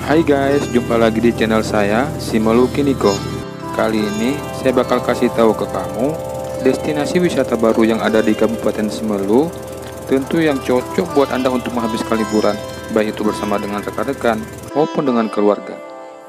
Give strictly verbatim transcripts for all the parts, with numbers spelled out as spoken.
Hai guys, jumpa lagi di channel saya, Simelu Kiniko. Kali ini saya bakal kasih tahu ke kamu destinasi wisata baru yang ada di Kabupaten Simelu, tentu yang cocok buat Anda untuk menghabiskan liburan, baik itu bersama dengan rekan-rekan maupun dengan keluarga.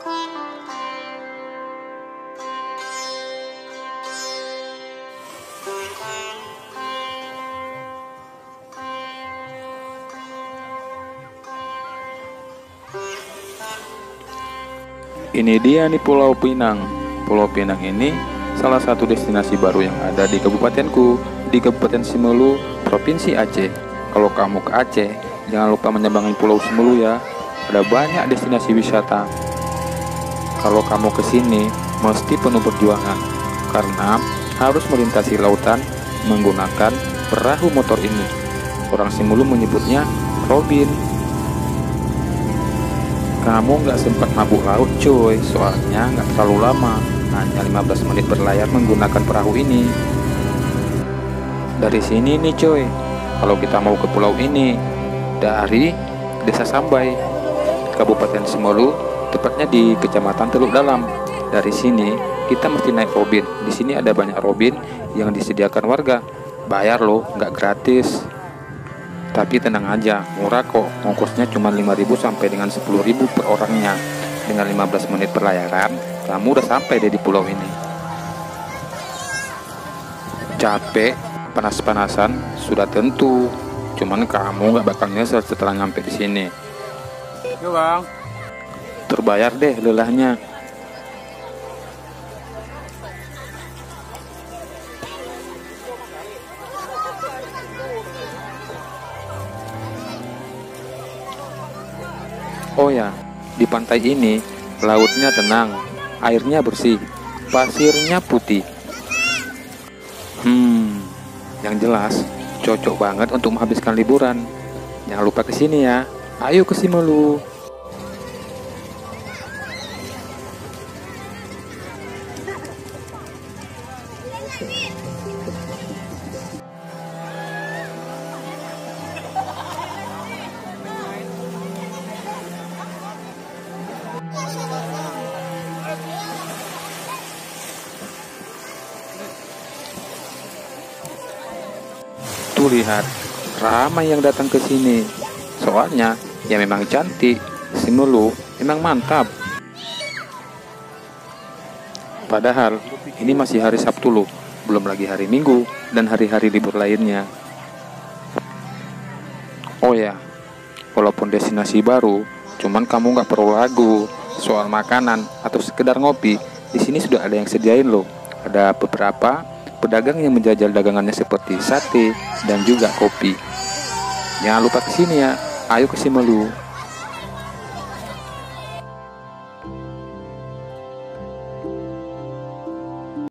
Ini dia nih Pulau Pinang. Pulau Pinang ini salah satu destinasi baru yang ada di kabupatenku, di Kabupaten Simelu, Provinsi Aceh. Kalau kamu ke Aceh, jangan lupa menyeberangi Pulau Simelu ya. Ada banyak destinasi wisata. Kalau kamu ke sini, mesti penuh perjuangan karena harus melintasi lautan menggunakan perahu motor ini. Orang Simelu menyebutnya Robin. Kamu nggak sempat mabuk laut cuy, soalnya nggak terlalu lama, hanya lima belas menit berlayar menggunakan perahu ini. Dari sini nih cuy, kalau kita mau ke pulau ini, dari Desa Sambai, Kabupaten Simelu, tepatnya di Kecamatan Teluk Dalam. Dari sini kita mesti naik robin. Di sini ada banyak robin yang disediakan warga, bayar loh, nggak gratis. Tapi tenang aja, murah kok, ongkosnya cuma lima ribu sampai dengan sepuluh ribu per orangnya. Dengan lima belas menit perlayaran, kamu udah sampai deh di pulau ini. Capek, panas-panasan, sudah tentu. Cuman kamu gak bakal nyesel setelah nyampe di sini. Yo bang. Terbayar deh lelahnya. Oh ya, di pantai ini lautnya tenang, airnya bersih, pasirnya putih. Hmm, yang jelas cocok banget untuk menghabiskan liburan. Jangan lupa kesini ya. Ayo ke Simelu. Tuh lihat, ramai yang datang ke sini. Soalnya ya memang cantik. Simelu memang mantap. Padahal ini masih hari Sabtu loh, belum lagi hari Minggu dan hari-hari libur lainnya. Oh ya, walaupun destinasi baru, cuman kamu nggak perlu ragu soal makanan atau sekedar ngopi. Di sini sudah ada yang sediain loh. Ada beberapa pedagang yang menjajal dagangannya seperti sate dan juga kopi. Jangan lupa kesini ya. Ayo ke Simelu.